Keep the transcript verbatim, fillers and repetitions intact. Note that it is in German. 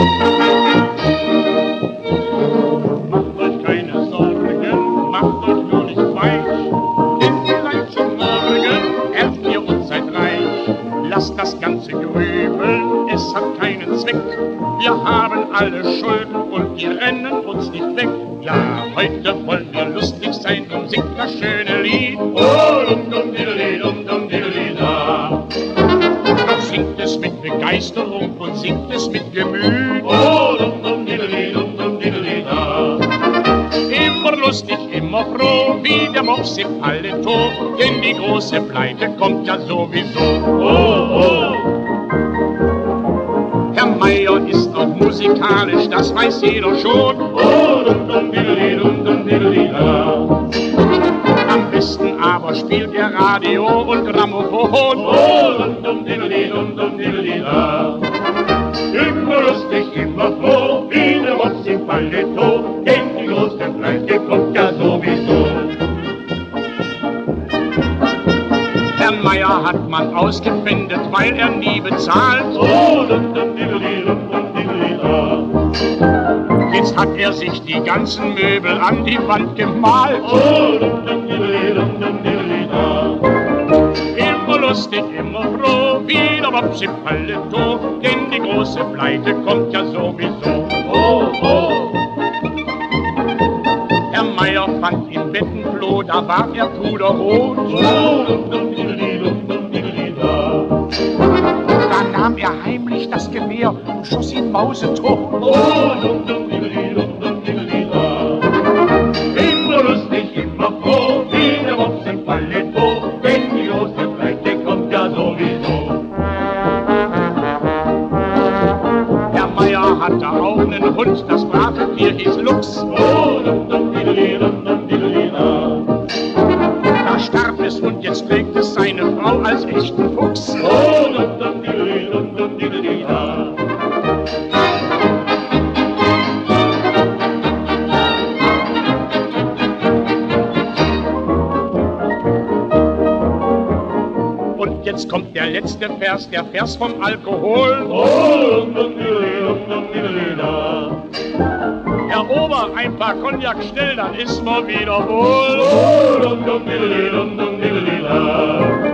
Macht euch keine Sorgen, macht euch nur nicht weich, denn vielleicht schon morgen erbt ihr und seid reich. Lasst das ganze Grübeln, es hat keinen Zweck. Wir haben alle Schulden und die rennen uns nicht weg. Ja, heute wollen wir lustig sein und singt das schöne Lied. Oh, dum dum diddly, dum dum diddly da. Doch singt es mit Begeisterung und singt es mit Gemüt. Oh, dum dum diddly, dum dum diddly da. Immer lustig, immer froh, wie der Mops im Paletot, denn die große Pleite kommt ja sowieso. Oh, oh. Herr Meier ist auch musikalisch, das weiß jeder schon. Oh, dum dum diddly, dum dum diddly da. Am besten aber spielt er Radio und Grammophon. Oh, dum dum diddly, dum dum diddly da. Immer lustig, immer froh, wie der Mops im Paletot, denn die große Pleite kommt ja sowieso. Herrn Meier hat man ausgepfändet, weil er nie bezahlt. Oh, dum dum diddly, dum dum diddly da. Jetzt hat er sich die ganzen Möbel an die Wand gemalt. Oh, dum dum diddly, dum dum diddly da. Immer lustig, immer froh, wie der Mops im Paletot, denn die große Pleite kommt ja sowieso. Oh, oh. Herr Meier fand im Bettenklo, da war er puderrot. Oh, dum dum diddly, dum dum diddly da. Da nahm er heimlich das Gewehr und schoss ihn mausetot. Oh, dum dum diddly, dum dum diddly da. Immer lustig, immer froh, wie der Mops im Paletot, denn die große Pleite kommt ja sowieso. Herr Meier hatte auch einen Hund, das brave Tier hieß Lux. Oh, dum dum diddly, dum dum diddly da. Da starb es und jetzt trägt es seine Frau als echten Fuchs. Oh, dum dum diddly, dum dum diddly da. Und jetzt kommt der letzte Vers, der Vers vom Alkohol. Oh, dum dum diddly, dum dum diddly da. Herr Ober, ein paar Cognac schnell, dann ist man wieder wohl. Oh, dum dum diddly, dum dum diddly da.